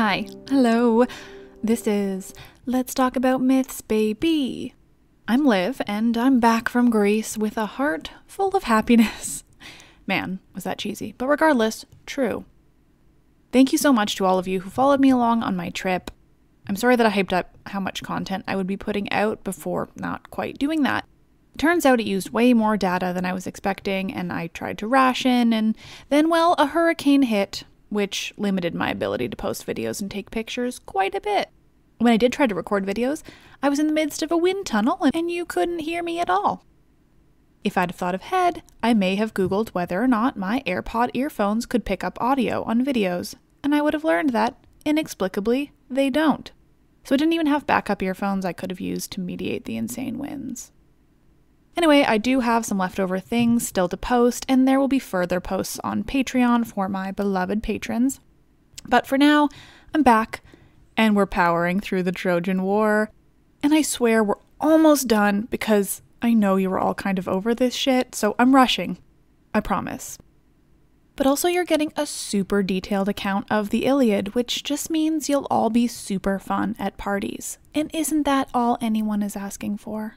Hi, hello. This is Let's Talk About Myths, baby. I'm Liv, and I'm back from Greece with a heart full of happiness. Man, was that cheesy, but regardless, true. Thank you so much to all of you who followed me along on my trip. I'm sorry that I hyped up how much content I would be putting out before not quite doing that. It turns out it used way more data than I was expecting, and I tried to ration, and then, well, a hurricane hit, which limited my ability to post videos and take pictures quite a bit. When I did try to record videos, I was in the midst of a wind tunnel, and you couldn't hear me at all. If I'd have thought ahead, I may have Googled whether or not my AirPod earphones could pick up audio on videos, and I would have learned that, inexplicably, they don't. So I didn't even have backup earphones I could have used to mediate the insane winds. Anyway, I do have some leftover things still to post, and there will be further posts on Patreon for my beloved patrons. But for now, I'm back, and we're powering through the Trojan War. And I swear we're almost done because I know you were all kind of over this shit, so I'm rushing. I promise. But also you're getting a super detailed account of the Iliad, which just means you'll all be super fun at parties. And isn't that all anyone is asking for?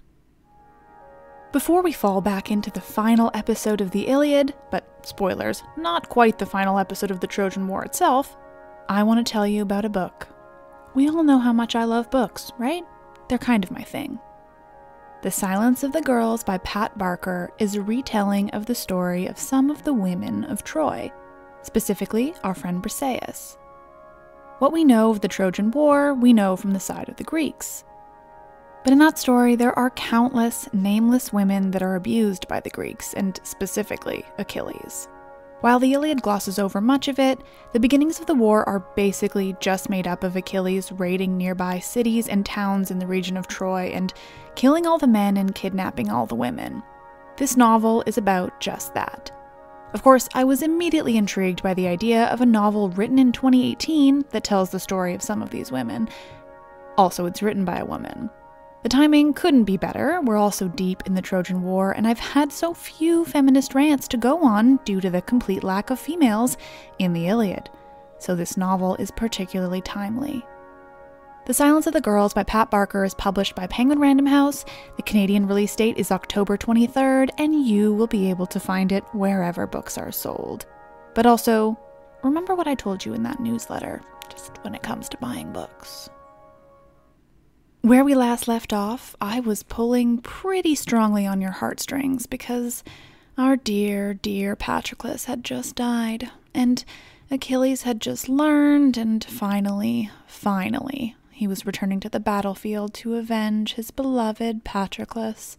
Before we fall back into the final episode of the Iliad, but spoilers, not quite the final episode of the Trojan War itself, I want to tell you about a book. We all know how much I love books, right? They're kind of my thing. The Silence of the Girls by Pat Barker is a retelling of the story of some of the women of Troy, specifically our friend Briseis. What we know of the Trojan War, we know from the side of the Greeks. But in that story, there are countless nameless women that are abused by the Greeks, and specifically Achilles. While the Iliad glosses over much of it, the beginnings of the war are basically just made up of Achilles raiding nearby cities and towns in the region of Troy and killing all the men and kidnapping all the women. This novel is about just that. Of course, I was immediately intrigued by the idea of a novel written in 2018 that tells the story of some of these women. Also, it's written by a woman. The timing couldn't be better. We're also deep in the Trojan War, and I've had so few feminist rants to go on due to the complete lack of females in the Iliad, so this novel is particularly timely. The Silence of the Girls by Pat Barker is published by Penguin Random House. The Canadian release date is October 23rd, and you will be able to find it wherever books are sold. But also, remember what I told you in that newsletter, just when it comes to buying books. Where we last left off, I was pulling pretty strongly on your heartstrings because our dear, dear Patroclus had just died, and Achilles had just learned, and finally, he was returning to the battlefield to avenge his beloved Patroclus.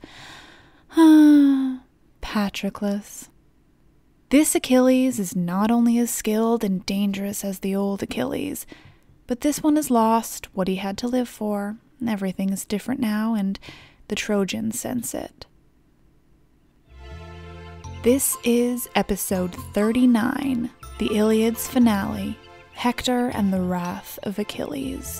Patroclus. This Achilles is not only as skilled and dangerous as the old Achilles, but this one has lost what he had to live for. Everything is different now, and the Trojans sense it. This is episode 39, the Iliad's finale, Hector and the Wrath of Achilles.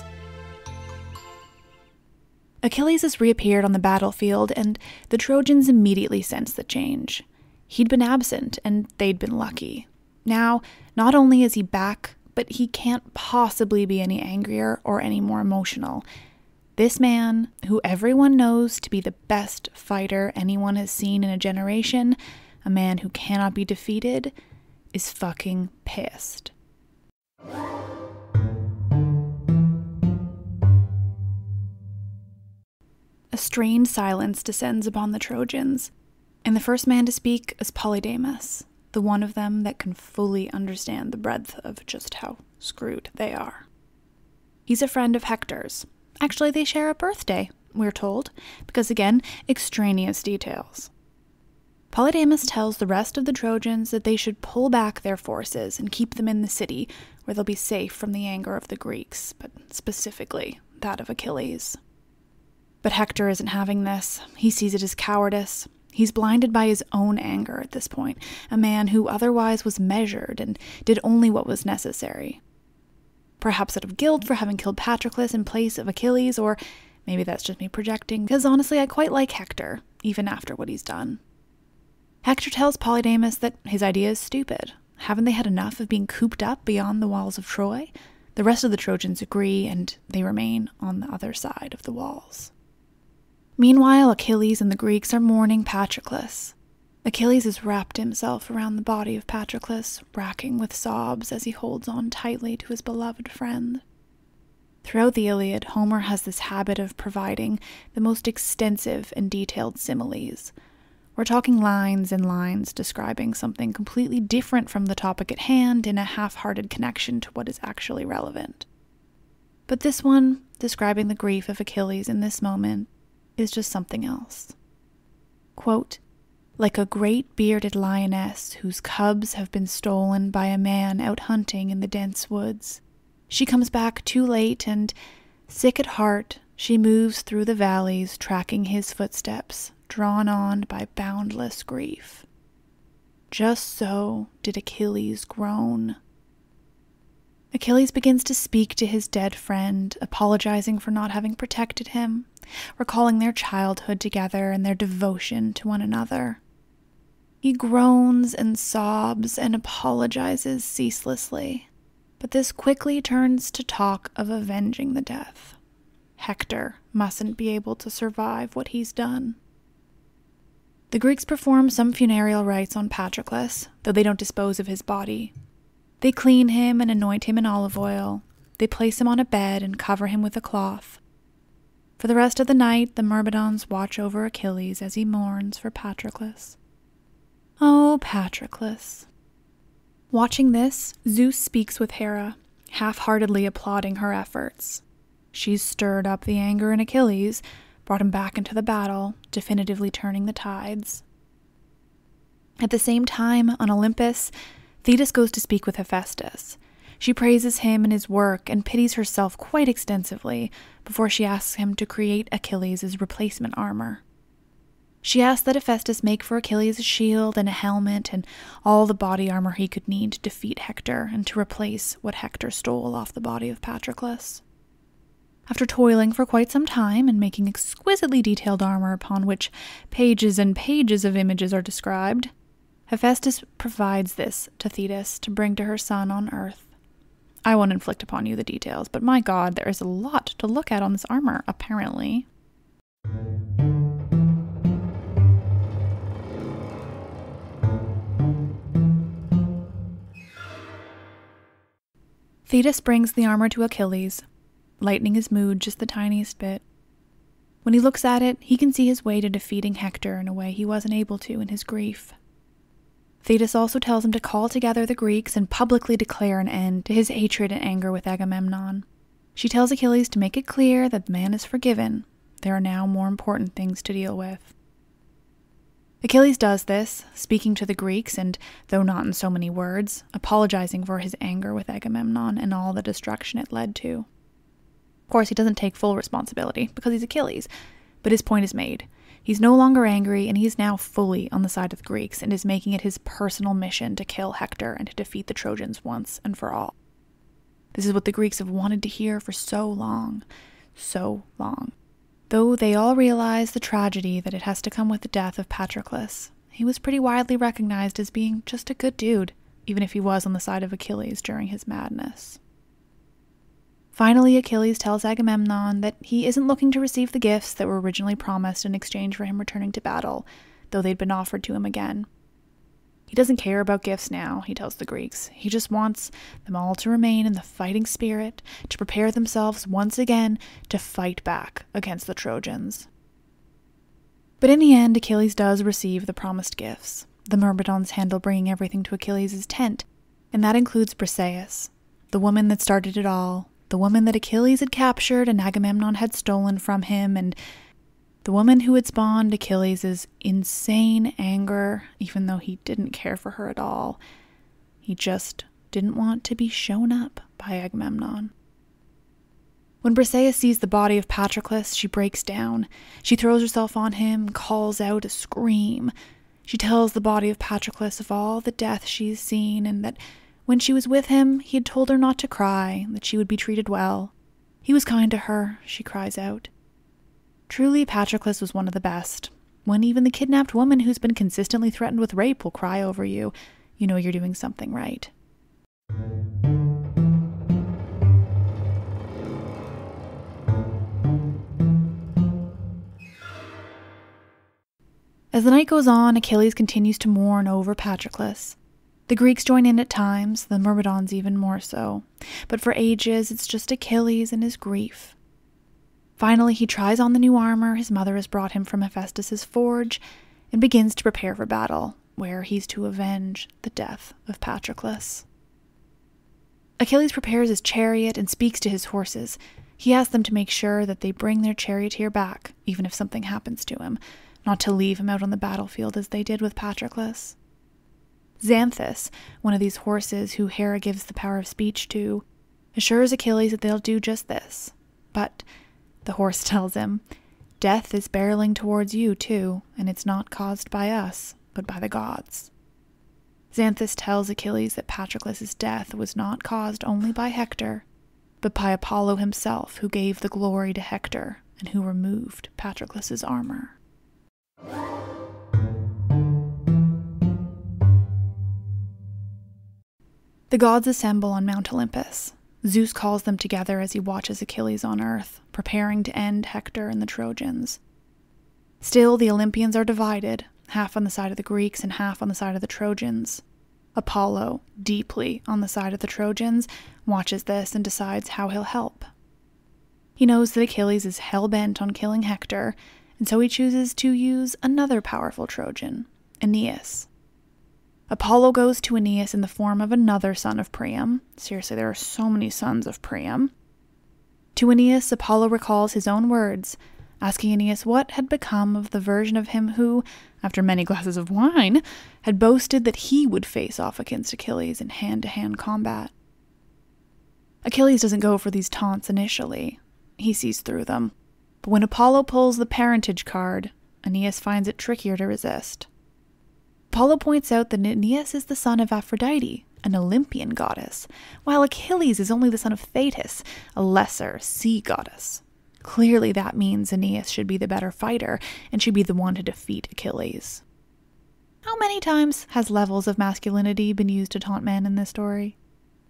Achilles has reappeared on the battlefield, and the Trojans immediately sense the change. He'd been absent, and they'd been lucky. Now, not only is he back, but he can't possibly be any angrier or any more emotional. This man, who everyone knows to be the best fighter anyone has seen in a generation, a man who cannot be defeated, is fucking pissed. A strained silence descends upon the Trojans, and the first man to speak is Polydamas, the one of them that can fully understand the breadth of just how screwed they are. He's a friend of Hector's. Actually, they share a birthday, we're told, because again, extraneous details. Polydamas tells the rest of the Trojans that they should pull back their forces and keep them in the city, where they'll be safe from the anger of the Greeks, but specifically that of Achilles. But Hector isn't having this. He sees it as cowardice. He's blinded by his own anger at this point, a man who otherwise was measured and did only what was necessary. Perhaps out of guilt for having killed Patroclus in place of Achilles, or maybe that's just me projecting, because honestly I quite like Hector, even after what he's done. Hector tells Polydamas that his idea is stupid. Haven't they had enough of being cooped up beyond the walls of Troy? The rest of the Trojans agree, and they remain on the other side of the walls. Meanwhile, Achilles and the Greeks are mourning Patroclus. Achilles has wrapped himself around the body of Patroclus, racking with sobs as he holds on tightly to his beloved friend. Throughout the Iliad, Homer has this habit of providing the most extensive and detailed similes. We're talking lines and lines describing something completely different from the topic at hand in a half-hearted connection to what is actually relevant. But this one, describing the grief of Achilles in this moment, is just something else. Quote, "Like a great bearded lioness whose cubs have been stolen by a man out hunting in the dense woods. She comes back too late and, sick at heart, she moves through the valleys tracking his footsteps, drawn on by boundless grief. Just so did Achilles groan." Achilles begins to speak to his dead friend, apologizing for not having protected him, recalling their childhood together and their devotion to one another. He groans and sobs and apologizes ceaselessly, but this quickly turns to talk of avenging the death. Hector mustn't be able to survive what he's done. The Greeks perform some funereal rites on Patroclus, though they don't dispose of his body. They clean him and anoint him in olive oil. They place him on a bed and cover him with a cloth. For the rest of the night, the Myrmidons watch over Achilles as he mourns for Patroclus. Oh, Patroclus. Watching this, Zeus speaks with Hera, half-heartedly applauding her efforts. She's stirred up the anger in Achilles, brought him back into the battle, definitively turning the tides. At the same time, on Olympus, Thetis goes to speak with Hephaestus. She praises him and his work and pities herself quite extensively before she asks him to create Achilles' replacement armor. She asks that Hephaestus make for Achilles a shield and a helmet and all the body armor he could need to defeat Hector and to replace what Hector stole off the body of Patroclus. After toiling for quite some time and making exquisitely detailed armor upon which pages and pages of images are described, Hephaestus provides this to Thetis to bring to her son on Earth. I won't inflict upon you the details, but my God, there is a lot to look at on this armor, apparently. Thetis brings the armor to Achilles, lightening his mood just the tiniest bit. When he looks at it, he can see his way to defeating Hector in a way he wasn't able to in his grief. Thetis also tells him to call together the Greeks and publicly declare an end to his hatred and anger with Agamemnon. She tells Achilles to make it clear that the man is forgiven. There are now more important things to deal with. Achilles does this, speaking to the Greeks and, though not in so many words, apologizing for his anger with Agamemnon and all the destruction it led to. Of course, he doesn't take full responsibility, because he's Achilles, but his point is made. He's no longer angry, and he's now fully on the side of the Greeks and is making it his personal mission to kill Hector and to defeat the Trojans once and for all. This is what the Greeks have wanted to hear for so long, Though they all realize the tragedy that it has to come with the death of Patroclus, he was pretty widely recognized as being just a good dude, even if he was on the side of Achilles during his madness. Finally, Achilles tells Agamemnon that he isn't looking to receive the gifts that were originally promised in exchange for him returning to battle, though they'd been offered to him again. He doesn't care about gifts now, he tells the Greeks. He just wants them all to remain in the fighting spirit, to prepare themselves once again to fight back against the Trojans. But in the end, Achilles does receive the promised gifts. The Myrmidons handle bringing everything to Achilles' tent, and that includes Briseis, the woman that started it all, the woman that Achilles had captured and Agamemnon had stolen from him, and the woman who had spawned Achilles' insane anger, even though he didn't care for her at all. He just didn't want to be shown up by Agamemnon. When Briseis sees the body of Patroclus, she breaks down. She throws herself on him, calls out a scream. She tells the body of Patroclus of all the death she's seen, and that when she was with him, he had told her not to cry, that she would be treated well. He was kind to her, she cries out. Truly, Patroclus was one of the best. When even the kidnapped woman who's been consistently threatened with rape will cry over you, you know you're doing something right. As the night goes on, Achilles continues to mourn over Patroclus. The Greeks join in at times, the Myrmidons even more so. But for ages, it's just Achilles and his grief. Finally, he tries on the new armor his mother has brought him from Hephaestus' forge and begins to prepare for battle, where he's to avenge the death of Patroclus. Achilles prepares his chariot and speaks to his horses. He asks them to make sure that they bring their charioteer back, even if something happens to him, not to leave him out on the battlefield as they did with Patroclus. Xanthus, one of these horses who Hera gives the power of speech to, assures Achilles that they'll do just this. But the horse tells him, "Death is barreling towards you too, and it's not caused by us, but by the gods." Xanthus tells Achilles that Patroclus' death was not caused only by Hector, but by Apollo himself, who gave the glory to Hector and who removed Patroclus' armor. The gods assemble on Mount Olympus. Zeus calls them together as he watches Achilles on Earth, preparing to end Hector and the Trojans. Still, the Olympians are divided, half on the side of the Greeks and half on the side of the Trojans. Apollo, deeply on the side of the Trojans, watches this and decides how he'll help. He knows that Achilles is hell-bent on killing Hector, and so he chooses to use another powerful Trojan, Aeneas. Apollo goes to Aeneas in the form of another son of Priam. Seriously, there are so many sons of Priam. To Aeneas, Apollo recalls his own words, asking Aeneas what had become of the version of him who, after many glasses of wine, had boasted that he would face off against Achilles in hand-to-hand combat. Achilles doesn't go for these taunts initially. He sees through them. But when Apollo pulls the parentage card, Aeneas finds it trickier to resist. Apollo points out that Aeneas is the son of Aphrodite, an Olympian goddess, while Achilles is only the son of Thetis, a lesser sea goddess. Clearly that means Aeneas should be the better fighter and should be the one to defeat Achilles. How many times has levels of masculinity been used to taunt men in this story?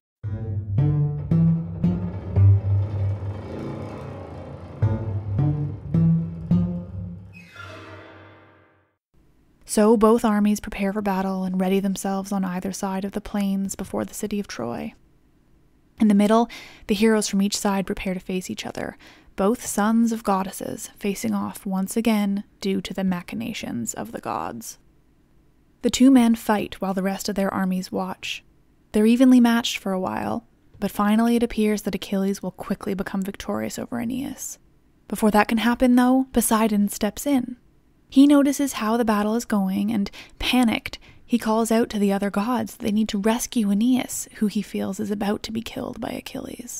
So both armies prepare for battle and ready themselves on either side of the plains before the city of Troy. In the middle, the heroes from each side prepare to face each other, both sons of goddesses facing off once again due to the machinations of the gods. The two men fight while the rest of their armies watch. They're evenly matched for a while, but finally it appears that Achilles will quickly become victorious over Aeneas. Before that can happen, though, Poseidon steps in. He notices how the battle is going, and, panicked, he calls out to the other gods that they need to rescue Aeneas, who he feels is about to be killed by Achilles.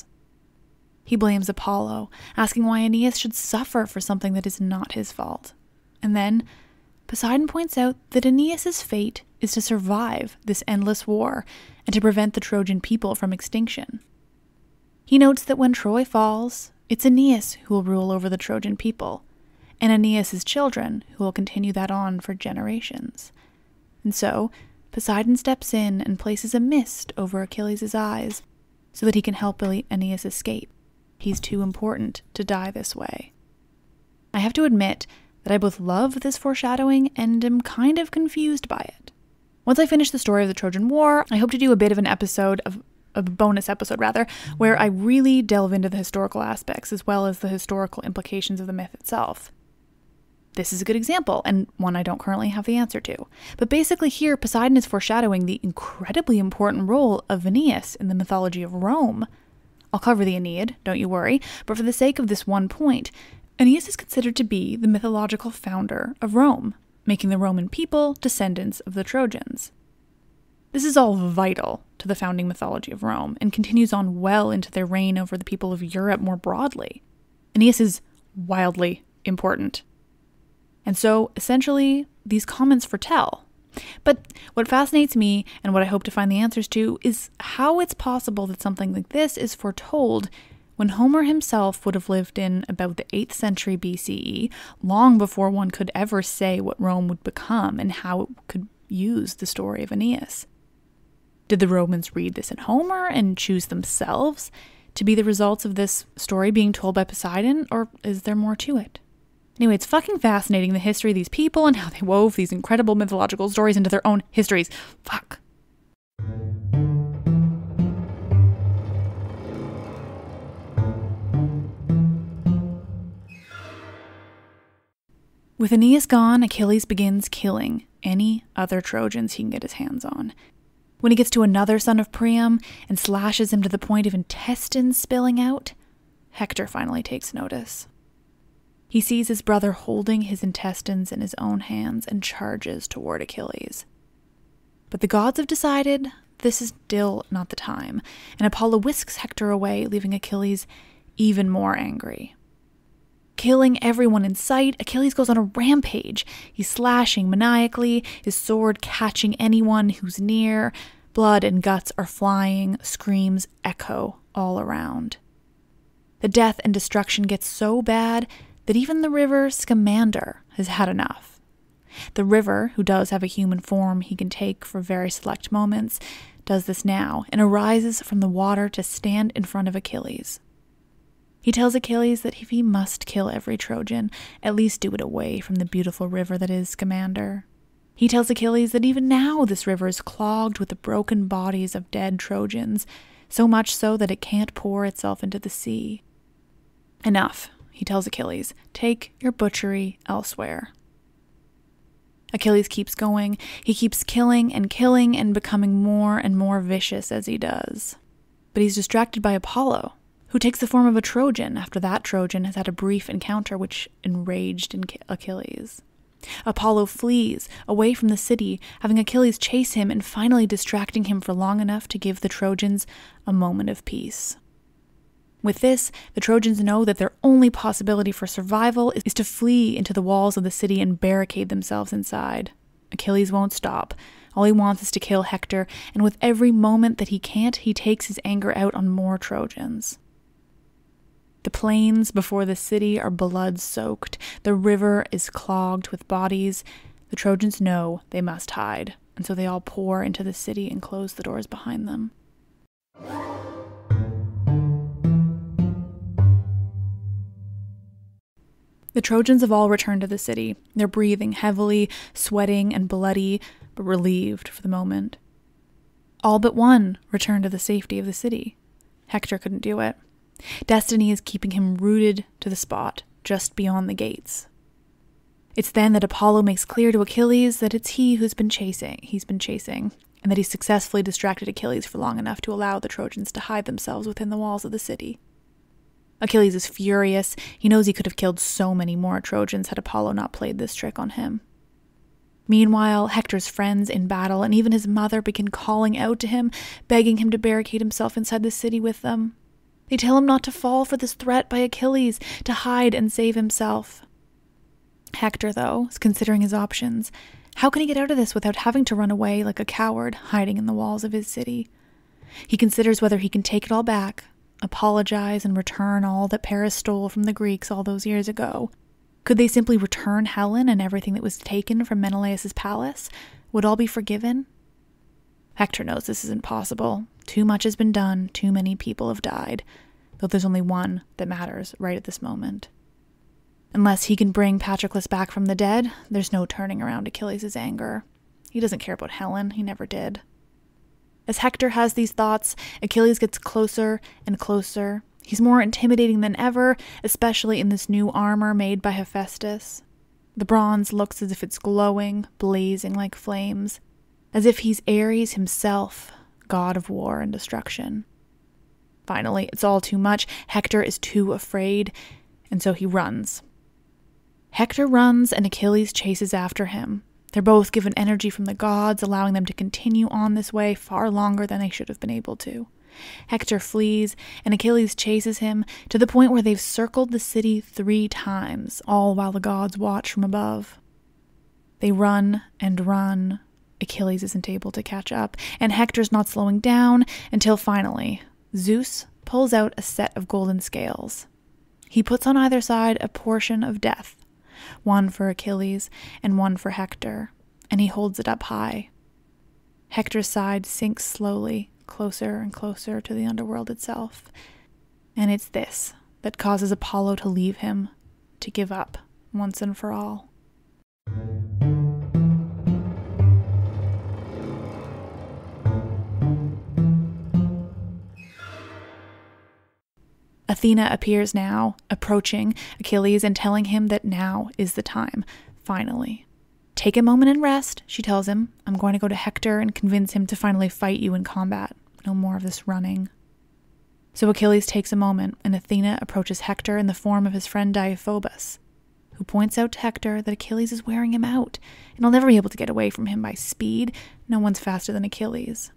He blames Apollo, asking why Aeneas should suffer for something that is not his fault. And then, Poseidon points out that Aeneas' fate is to survive this endless war and to prevent the Trojan people from extinction. He notes that when Troy falls, it's Aeneas who will rule over the Trojan people, and Aeneas' children who will continue that on for generations. And so, Poseidon steps in and places a mist over Achilles' eyes so that he can help Aeneas escape. He's too important to die this way. I have to admit that I both love this foreshadowing and am kind of confused by it. Once I finish the story of the Trojan War, I hope to do a bit of an episode a bonus episode rather, where I really delve into the historical aspects as well as the historical implications of the myth itself. This is a good example, and one I don't currently have the answer to. But basically here, Poseidon is foreshadowing the incredibly important role of Aeneas in the mythology of Rome. I'll cover the Aeneid, don't you worry, but for the sake of this one point, Aeneas is considered to be the mythological founder of Rome, making the Roman people descendants of the Trojans. This is all vital to the founding mythology of Rome, and continues on well into their reign over the people of Europe more broadly. Aeneas is wildly important. And so, essentially, these comments foretell. But what fascinates me, and what I hope to find the answers to, is how it's possible that something like this is foretold when Homer himself would have lived in about the 8th century BCE, long before one could ever say what Rome would become and how it could use the story of Aeneas. Did the Romans read this in Homer and choose themselves to be the results of this story being told by Poseidon, or is there more to it? Anyway, it's fucking fascinating, the history of these people and how they wove these incredible mythological stories into their own histories. Fuck. With Aeneas gone, Achilles begins killing any other Trojans he can get his hands on. When he gets to another son of Priam and slashes him to the point of intestines spilling out, Hector finally takes notice. He sees his brother holding his intestines in his own hands and charges toward Achilles. But the gods have decided this is still not the time, and Apollo whisks Hector away, leaving Achilles even more angry. Killing everyone in sight, Achilles goes on a rampage. He's slashing maniacally, his sword catching anyone who's near. Blood and guts are flying, screams echo all around. The death and destruction gets so bad that even the river Scamander has had enough. The river, who does have a human form he can take for very select moments, does this now and arises from the water to stand in front of Achilles. He tells Achilles that if he must kill every Trojan, at least do it away from the beautiful river that is Scamander. He tells Achilles that even now this river is clogged with the broken bodies of dead Trojans, so much so that it can't pour itself into the sea. Enough, he tells Achilles. Take your butchery elsewhere. Achilles keeps going. He keeps killing and becoming more and more vicious as he does. But he's distracted by Apollo, who takes the form of a Trojan after that Trojan has had a brief encounter which enraged Achilles. Apollo flees away from the city, having Achilles chase him and finally distracting him for long enough to give the Trojans a moment of peace. With this, the Trojans know that their only possibility for survival is to flee into the walls of the city and barricade themselves inside. Achilles won't stop. All he wants is to kill Hector, and with every moment that he can't, he takes his anger out on more Trojans. The plains before the city are blood-soaked. The river is clogged with bodies. The Trojans know they must hide, and so they all pour into the city and close the doors behind them. The Trojans have all returned to the city. They're breathing heavily, sweating and bloody, but relieved for the moment. All but one returned to the safety of the city. Hector couldn't do it. Destiny is keeping him rooted to the spot, just beyond the gates. It's then that Apollo makes clear to Achilles that it's he's been chasing, and that he's successfully distracted Achilles for long enough to allow the Trojans to hide themselves within the walls of the city. Achilles is furious. He knows he could have killed so many more Trojans had Apollo not played this trick on him. Meanwhile, Hector's friends in battle and even his mother begin calling out to him, begging him to barricade himself inside the city with them. They tell him not to fall for this threat by Achilles, to hide and save himself. Hector, though, is considering his options. How can he get out of this without having to run away like a coward, hiding in the walls of his city? He considers whether he can take it all back, apologize and return all that Paris stole from the Greeks all those years ago. Could they simply return Helen and everything that was taken from Menelaus' palace? Would all be forgiven? Hector knows this isn't possible. Too much has been done, too many people have died, though there's only one that matters right at this moment. Unless he can bring Patroclus back from the dead, there's no turning around Achilles' anger. He doesn't care about Helen, he never did. As Hector has these thoughts, Achilles gets closer and closer. He's more intimidating than ever, especially in this new armor made by Hephaestus. The bronze looks as if it's glowing, blazing like flames, as if he's Ares himself, god of war and destruction. Finally, it's all too much. Hector is too afraid, and so he runs. Hector runs, and Achilles chases after him. They're both given energy from the gods, allowing them to continue on this way far longer than they should have been able to. Hector flees, and Achilles chases him to the point where they've circled the city 3 times, all while the gods watch from above. They run and run. Achilles isn't able to catch up, and Hector's not slowing down until finally, Zeus pulls out a set of golden scales. He puts on either side a portion of death, one for Achilles and one for Hector, and he holds it up high. Hector's side sinks slowly, closer and closer to the underworld itself, and it's this that causes Apollo to leave him, to give up once and for all. Athena appears now, approaching Achilles and telling him that now is the time, finally. Take a moment and rest, she tells him. I'm going to go to Hector and convince him to finally fight you in combat. No more of this running. So Achilles takes a moment, and Athena approaches Hector in the form of his friend Deiphobus, who points out to Hector that Achilles is wearing him out, and he'll never be able to get away from him by speed. No one's faster than Achilles.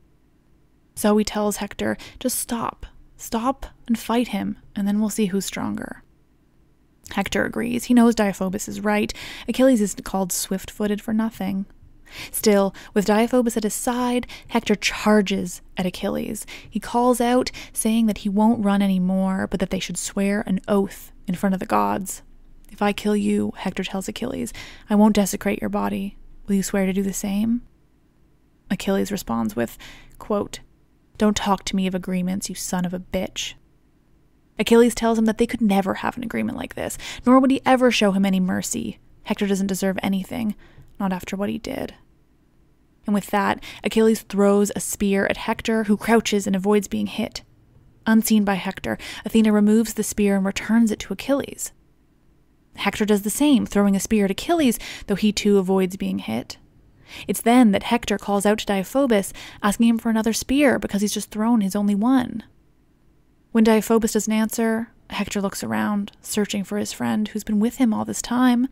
So he tells Hector, just stop. Stop and fight him, and then we'll see who's stronger. Hector agrees. He knows Deiphobus is right. Achilles isn't called swift-footed for nothing. Still, with Deiphobus at his side, Hector charges at Achilles. He calls out, saying that he won't run anymore, but that they should swear an oath in front of the gods. If I kill you, Hector tells Achilles, I won't desecrate your body. Will you swear to do the same? Achilles responds with, quote, Don't talk to me of agreements, you son of a bitch. Achilles tells him that they could never have an agreement like this, nor would he ever show him any mercy. Hector doesn't deserve anything, not after what he did. And with that, Achilles throws a spear at Hector, who crouches and avoids being hit. Unseen by Hector, Athena removes the spear and returns it to Achilles. Hector does the same, throwing a spear at Achilles, though he too avoids being hit. It's then that Hector calls out to Deiphobus, asking him for another spear because he's just thrown his only one. When Deiphobus doesn't answer, Hector looks around, searching for his friend who's been with him all this time.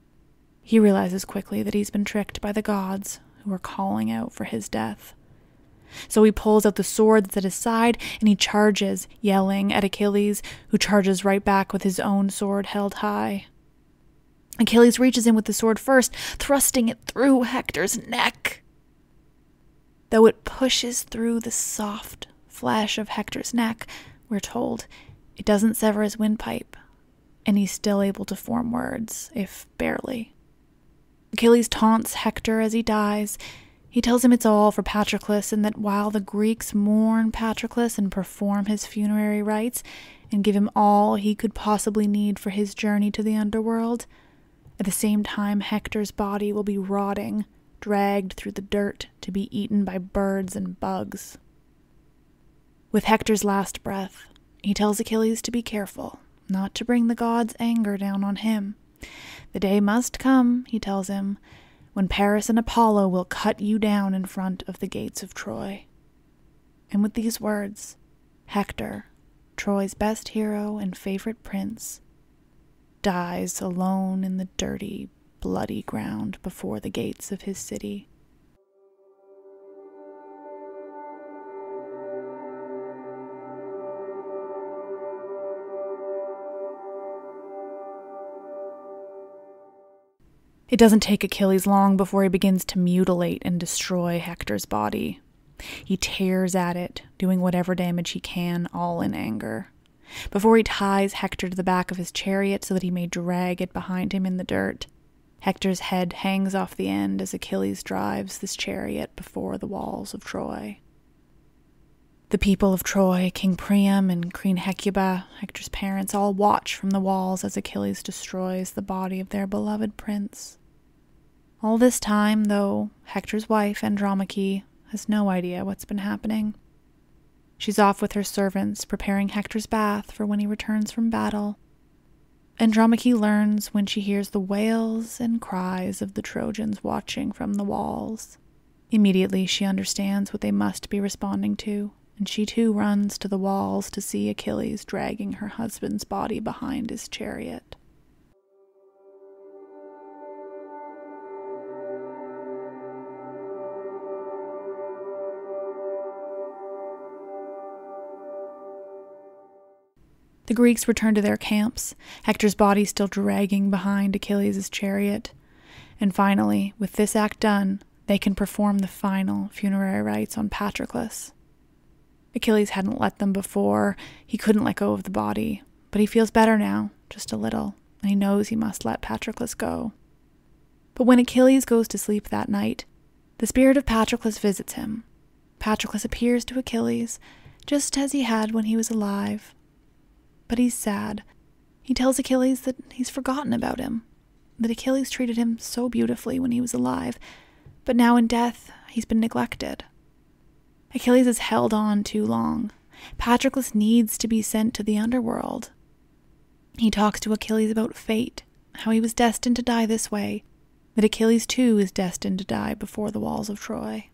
He realizes quickly that he's been tricked by the gods, who are calling out for his death. So he pulls out the sword that's at his side, and he charges, yelling at Achilles, who charges right back with his own sword held high. Achilles reaches in with the sword first, thrusting it through Hector's neck. Though it pushes through the soft flesh of Hector's neck, we're told, it doesn't sever his windpipe, and he's still able to form words, if barely. Achilles taunts Hector as he dies. He tells him it's all for Patroclus, and that while the Greeks mourn Patroclus and perform his funerary rites and give him all he could possibly need for his journey to the underworld, at the same time Hector's body will be rotting, dragged through the dirt to be eaten by birds and bugs. With Hector's last breath, he tells Achilles to be careful, not to bring the gods' anger down on him. The day must come, he tells him, when Paris and Apollo will cut you down in front of the gates of Troy. And with these words, Hector, Troy's best hero and favorite prince, dies alone in the dirty, bloody ground before the gates of his city. It doesn't take Achilles long before he begins to mutilate and destroy Hector's body. He tears at it, doing whatever damage he can, all in anger. Before he ties Hector to the back of his chariot so that he may drag it behind him in the dirt, Hector's head hangs off the end as Achilles drives this chariot before the walls of Troy. The people of Troy, King Priam and Queen Hecuba, Hector's parents, all watch from the walls as Achilles destroys the body of their beloved prince. All this time, though, Hector's wife, Andromache, has no idea what's been happening. She's off with her servants, preparing Hector's bath for when he returns from battle. Andromache learns when she hears the wails and cries of the Trojans watching from the walls. Immediately she understands what they must be responding to, and she too runs to the walls to see Achilles dragging her husband's body behind his chariot. The Greeks return to their camps, Hector's body still dragging behind Achilles' chariot. And finally, with this act done, they can perform the final funerary rites on Patroclus. Achilles hadn't let them before. He couldn't let go of the body, but he feels better now, just a little, and he knows he must let Patroclus go. But when Achilles goes to sleep that night, the spirit of Patroclus visits him. Patroclus appears to Achilles, just as he had when he was alive. But he's sad. He tells Achilles that he's forgotten about him. that Achilles treated him so beautifully when he was alive, but now in death, he's been neglected. Achilles has held on too long. Patroclus needs to be sent to the underworld. He talks to Achilles about fate, how he was destined to die this way, that Achilles too is destined to die before the walls of Troy.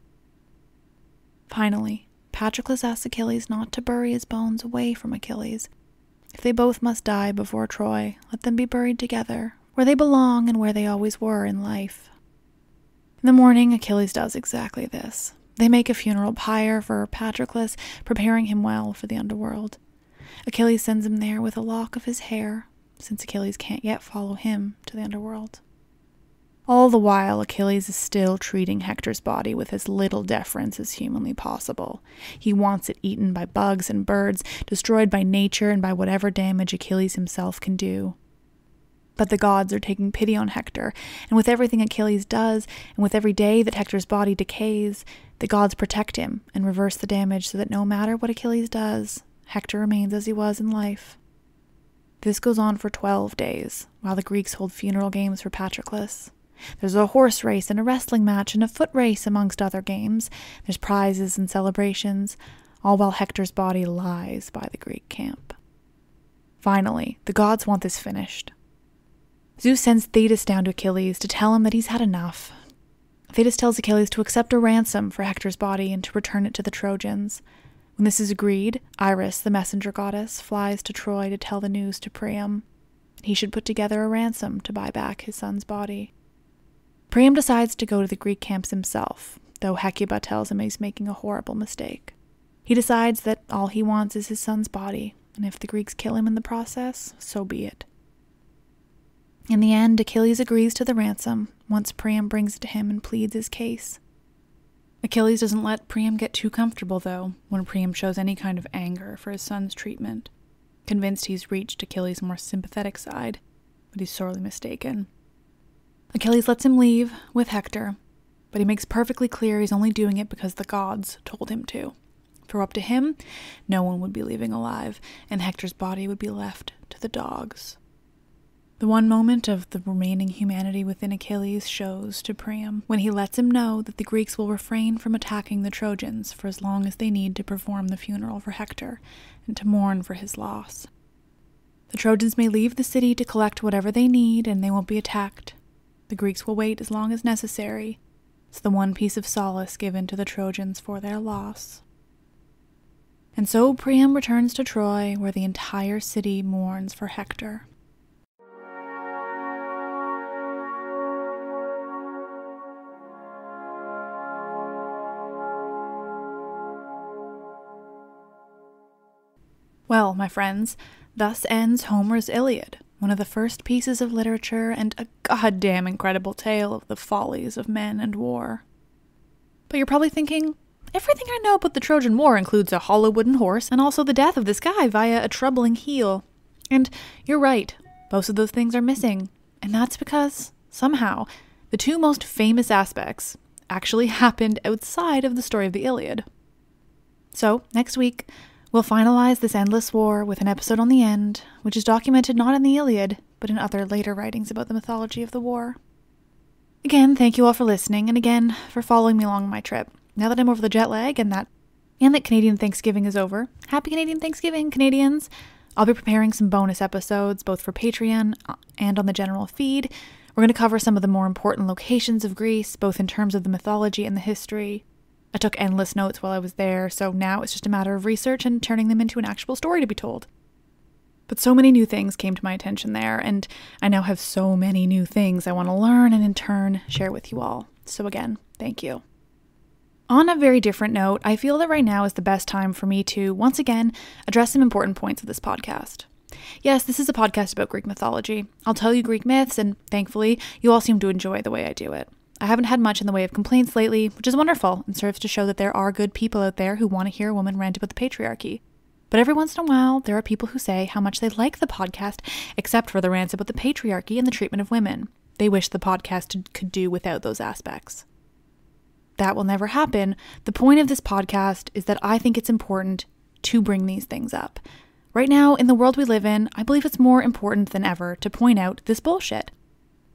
Finally, Patroclus asks Achilles not to bury his bones away from Achilles. If they both must die before Troy, let them be buried together, where they belong and where they always were in life. In the morning, Achilles does exactly this. They make a funeral pyre for Patroclus, preparing him well for the underworld. Achilles sends him there with a lock of his hair, since Achilles can't yet follow him to the underworld. All the while, Achilles is still treating Hector's body with as little deference as humanly possible. He wants it eaten by bugs and birds, destroyed by nature and by whatever damage Achilles himself can do. But the gods are taking pity on Hector, and with everything Achilles does, and with every day that Hector's body decays, the gods protect him and reverse the damage so that no matter what Achilles does, Hector remains as he was in life. This goes on for 12 days, while the Greeks hold funeral games for Patroclus. There's a horse race and a wrestling match and a foot race amongst other games. There's prizes and celebrations, all while Hector's body lies by the Greek camp. Finally, the gods want this finished. Zeus sends Thetis down to Achilles to tell him that he's had enough. Thetis tells Achilles to accept a ransom for Hector's body and to return it to the Trojans. When this is agreed, Iris, the messenger goddess, flies to Troy to tell the news to Priam. He should put together a ransom to buy back his son's body. Priam decides to go to the Greek camps himself, though Hecuba tells him he's making a horrible mistake. He decides that all he wants is his son's body, and if the Greeks kill him in the process, so be it. In the end, Achilles agrees to the ransom once Priam brings it to him and pleads his case. Achilles doesn't let Priam get too comfortable, though, when Priam shows any kind of anger for his son's treatment. Convinced he's reached Achilles' more sympathetic side, but he's sorely mistaken. Achilles lets him leave with Hector, but he makes perfectly clear he's only doing it because the gods told him to. For up to him, no one would be leaving alive, and Hector's body would be left to the dogs. The one moment of the remaining humanity within Achilles shows to Priam when he lets him know that the Greeks will refrain from attacking the Trojans for as long as they need to perform the funeral for Hector and to mourn for his loss. The Trojans may leave the city to collect whatever they need and they won't be attacked. The Greeks will wait as long as necessary. It's the one piece of solace given to the Trojans for their loss. And so Priam returns to Troy, where the entire city mourns for Hector. Well, my friends, thus ends Homer's Iliad, one of the first pieces of literature and a goddamn incredible tale of the follies of men and war. But you're probably thinking, everything I know about the Trojan War includes a hollow wooden horse and also the death of this guy via a troubling heel. And you're right, most of those things are missing. And that's because, somehow, the two most famous aspects actually happened outside of the story of the Iliad. So, next week, we'll finalize this endless war with an episode on the end, which is documented not in the Iliad, but in other later writings about the mythology of the war. Again, thank you all for listening, and again, for following me along my trip. Now that I'm over the jet lag and that Canadian Thanksgiving is over, happy Canadian Thanksgiving, Canadians! I'll be preparing some bonus episodes, both for Patreon and on the general feed. We're going to cover some of the more important locations of Greece, both in terms of the mythology and the history. I took endless notes while I was there, so now it's just a matter of research and turning them into an actual story to be told. But so many new things came to my attention there, and I now have so many new things I want to learn and in turn share with you all. So again, thank you. On a very different note, I feel that right now is the best time for me to, once again, address some important points of this podcast. Yes, this is a podcast about Greek mythology. I'll tell you Greek myths, and thankfully, you all seem to enjoy the way I do it. I haven't had much in the way of complaints lately, which is wonderful and serves to show that there are good people out there who want to hear a woman rant about the patriarchy. But every once in a while, there are people who say how much they like the podcast, except for the rants about the patriarchy and the treatment of women. They wish the podcast could do without those aspects. That will never happen. The point of this podcast is that I think it's important to bring these things up. Right now, in the world we live in, I believe it's more important than ever to point out this bullshit.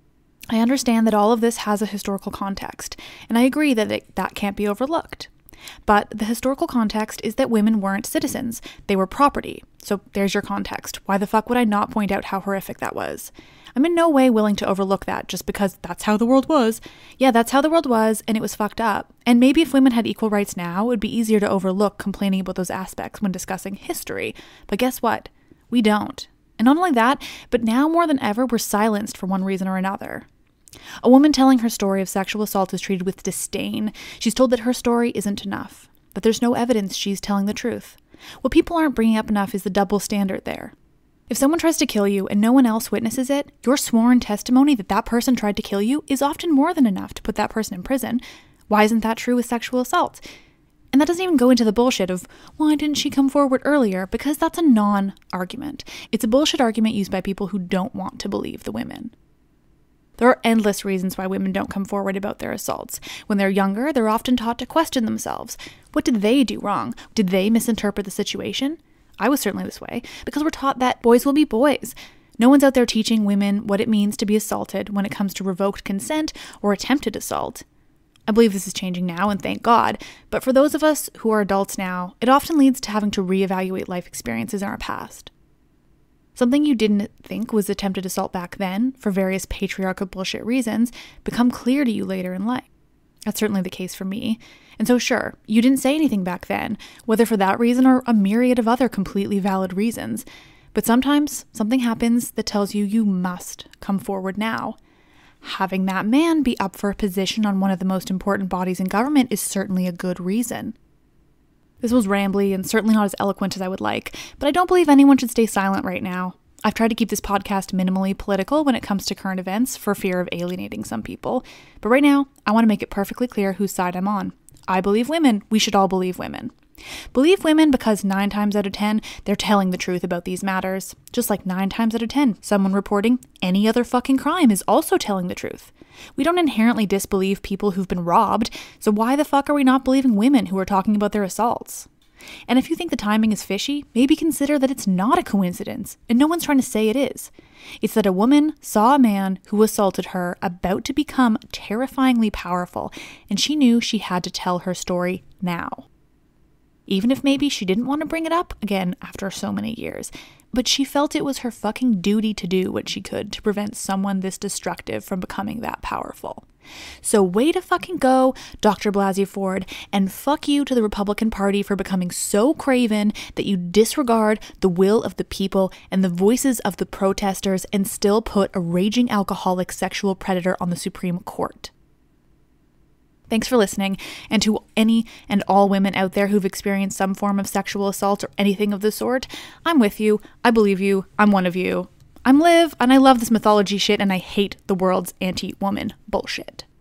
I understand that all of this has a historical context, and I agree that that can't be overlooked. But the historical context is that women weren't citizens, they were property. So there's your context. Why the fuck would I not point out how horrific that was? I'm in no way willing to overlook that just because that's how the world was. Yeah, that's how the world was, and it was fucked up. And maybe if women had equal rights now, it would be easier to overlook complaining about those aspects when discussing history. But guess what? We don't. And not only that, but now more than ever, we're silenced for one reason or another. A woman telling her story of sexual assault is treated with disdain. She's told that her story isn't enough, that there's no evidence she's telling the truth. What people aren't bringing up enough is the double standard there. If someone tries to kill you and no one else witnesses it, your sworn testimony that that person tried to kill you is often more than enough to put that person in prison. Why isn't that true with sexual assault? And that doesn't even go into the bullshit of, why didn't she come forward earlier? Because that's a non-argument. It's a bullshit argument used by people who don't want to believe the women. There are endless reasons why women don't come forward about their assaults. When they're younger, they're often taught to question themselves. What did they do wrong? Did they misinterpret the situation? I was certainly this way, because we're taught that boys will be boys. No one's out there teaching women what it means to be assaulted when it comes to revoked consent or attempted assault. I believe this is changing now, and thank God, but for those of us who are adults now, it often leads to having to reevaluate life experiences in our past. Something you didn't think was attempted assault back then, for various patriarchal bullshit reasons, become clear to you later in life. That's certainly the case for me. And so sure, you didn't say anything back then, whether for that reason or a myriad of other completely valid reasons. But sometimes something happens that tells you you must come forward now. Having that man be up for a position on one of the most important bodies in government is certainly a good reason. This was rambly and certainly not as eloquent as I would like, but I don't believe anyone should stay silent right now. I've tried to keep this podcast minimally political when it comes to current events for fear of alienating some people. But right now, I want to make it perfectly clear whose side I'm on. I believe women. We should all believe women. Believe women because 9 times out of 10, they're telling the truth about these matters. Just like 9 times out of 10, someone reporting any other fucking crime is also telling the truth. We don't inherently disbelieve people who've been robbed, so why the fuck are we not believing women who are talking about their assaults? And if you think the timing is fishy, maybe consider that it's not a coincidence, and no one's trying to say it is. It's that a woman saw a man who assaulted her about to become terrifyingly powerful, and she knew she had to tell her story now. Even if maybe she didn't want to bring it up again after so many years, but she felt it was her fucking duty to do what she could to prevent someone this destructive from becoming that powerful. So way to fucking go, Dr. Blasey Ford, and fuck you to the Republican Party for becoming so craven that you disregard the will of the people and the voices of the protesters and still put a raging alcoholic sexual predator on the Supreme Court. Thanks for listening, and to any and all women out there who've experienced some form of sexual assault or anything of the sort, I'm with you, I believe you, I'm one of you. I'm Liv, and I love this mythology shit, and I hate the world's anti-woman bullshit.